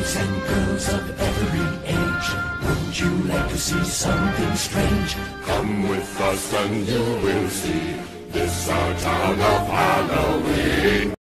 Boys and girls of every age, would you like to see something strange? Come with us and you will see. This our town